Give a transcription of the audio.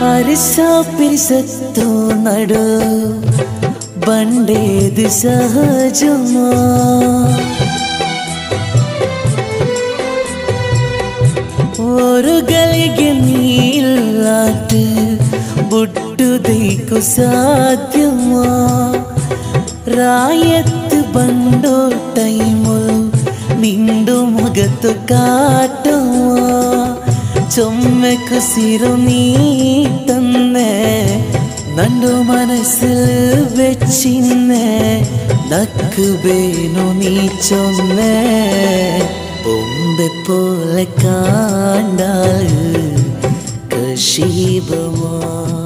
അരിസാ പിരിസത്തോ നടു ബണ്ടേത് സഹജമാ ഒരു ഗലിಗೆ നീലാട്ട് ബുട്ടുതൈക്കു സാധ്യമാ ರಾಯತ್ ಬಂಡೋ ಟೈಮು ನಿಂಡು ಮುಗತು ಕಾಟುವ ചൊമ്മ കുസിരു നീ തന്നെ നണ്ടു മനസ്സിൽ വെച്ചിന്നെ നക്കുബേനു നീ ചൊന്നേ ബൊമ്പെ പോലെ കാണ്ടാൽ കശീബമാ